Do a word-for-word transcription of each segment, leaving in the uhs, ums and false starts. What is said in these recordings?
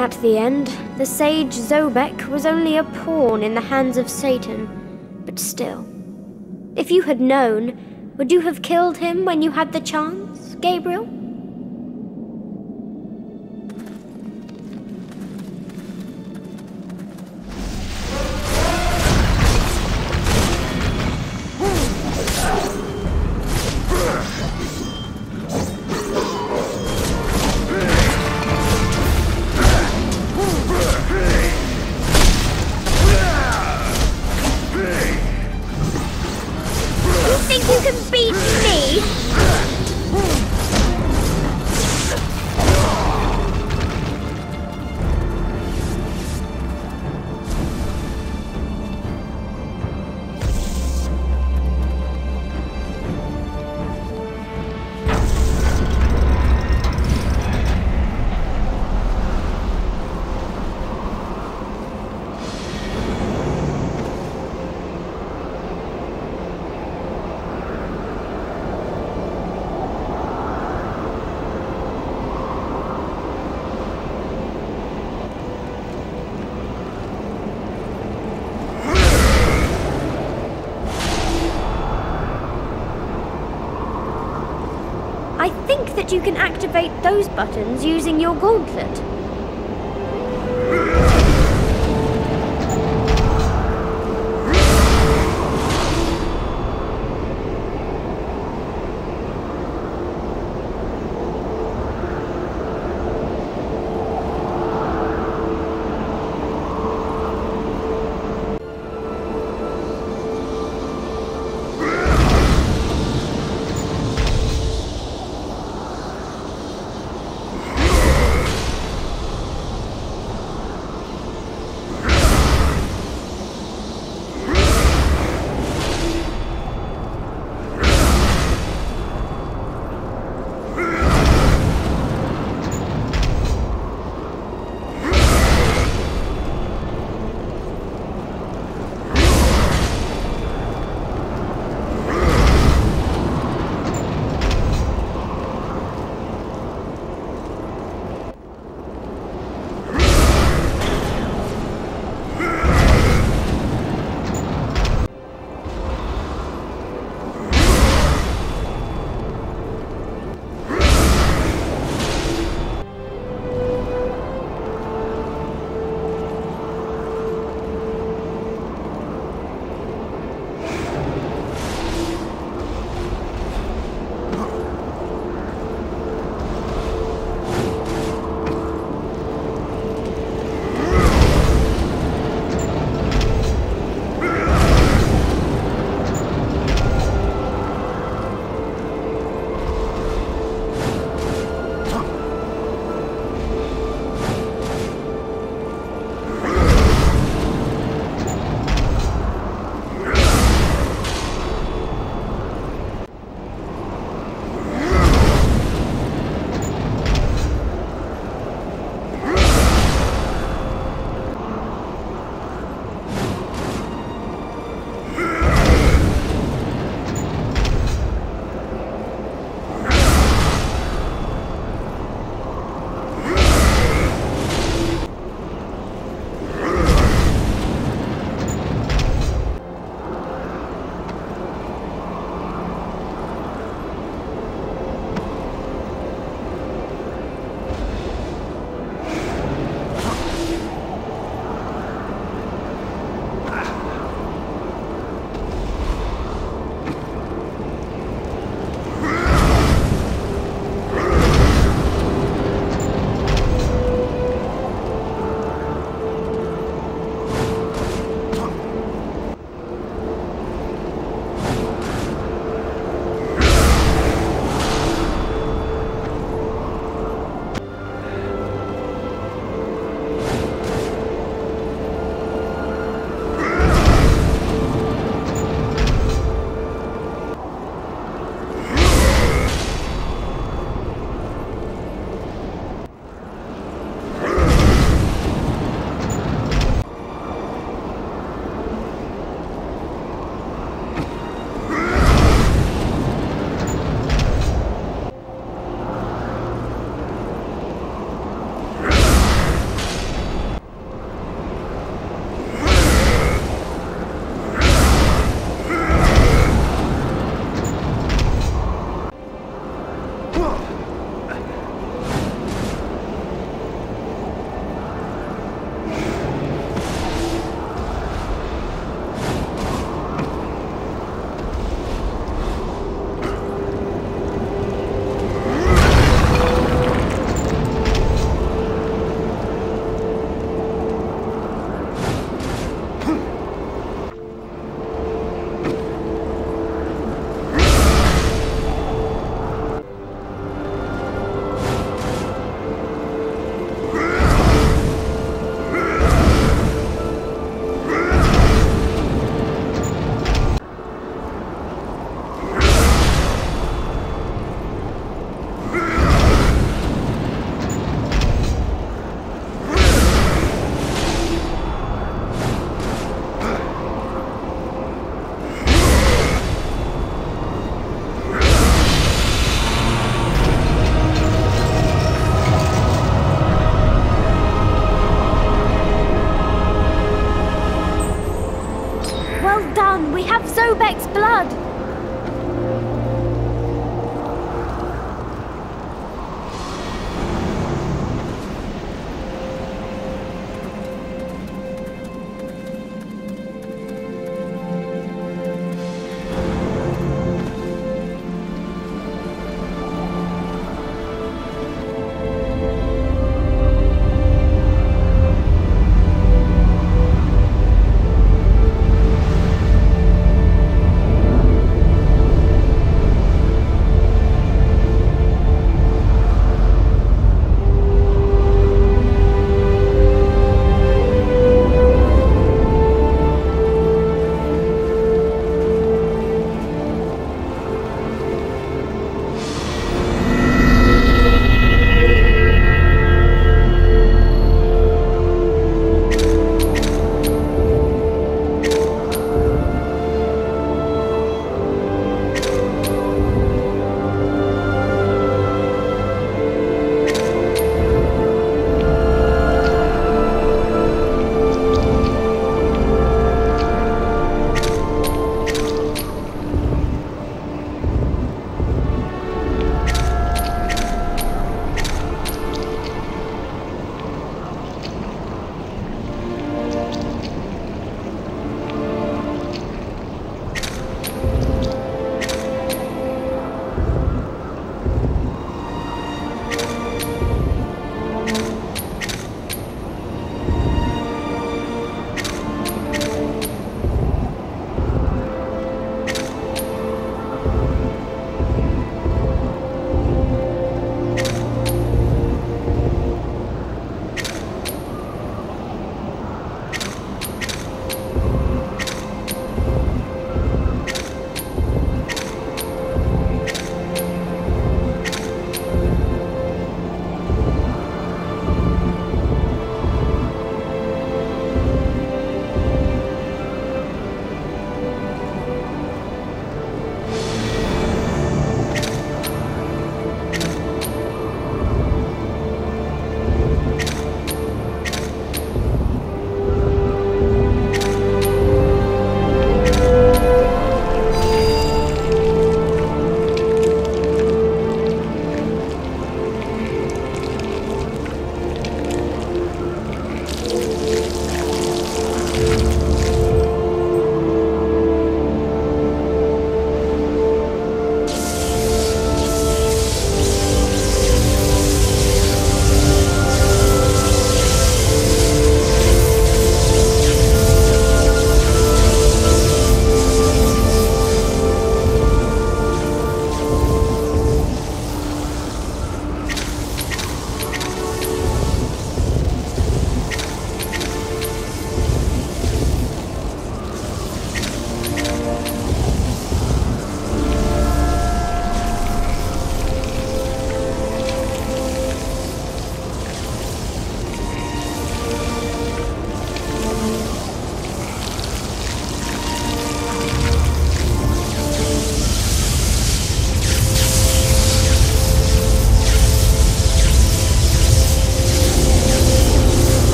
At the end, the sage Zobek was only a pawn in the hands of Satan. But still, if you had known, would you have killed him when you had the chance, Gabriel? I think that you can activate those buttons using your gauntlet.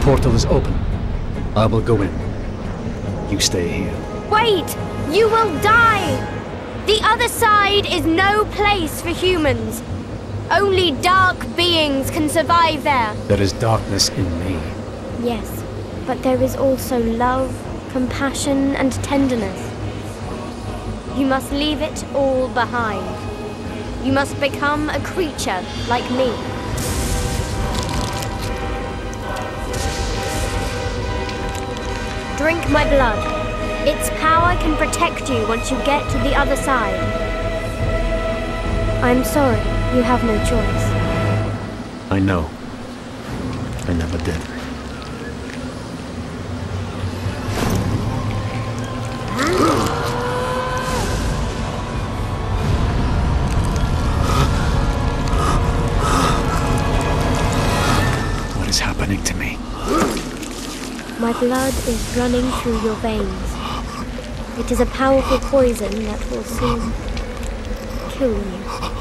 portal is open. I will go in. You stay here. Wait! You will die! The other side is no place for humans. Only dark beings can survive there. There is darkness in me. Yes, but there is also love, compassion, and tenderness. You must leave it all behind. You must become a creature like me. Drink my blood. Its power can protect you once you get to the other side. I'm sorry, you have no choice. I know. I never did. What is happening to me? My blood is running through your veins. It is a powerful poison that will soon kill you.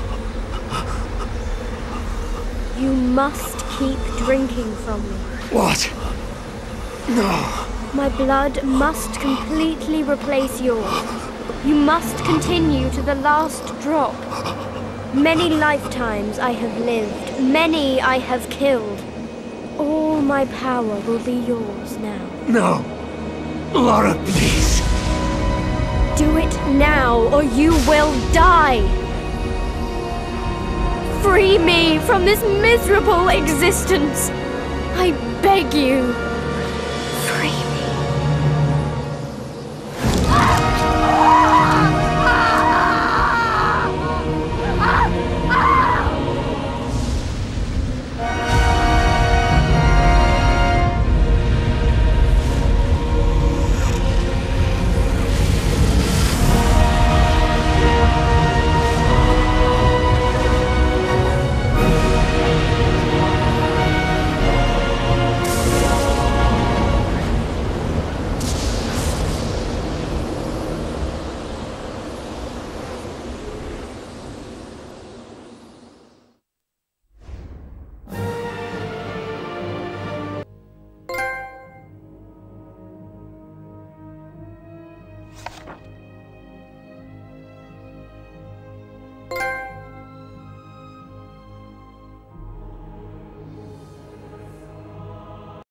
You must keep drinking from me. What? No. My blood must completely replace yours. You must continue to the last drop. Many lifetimes I have lived, many I have killed. All my power will be yours now. No. Lara, please. Do it now, or you will die! Free me from this miserable existence! I beg you!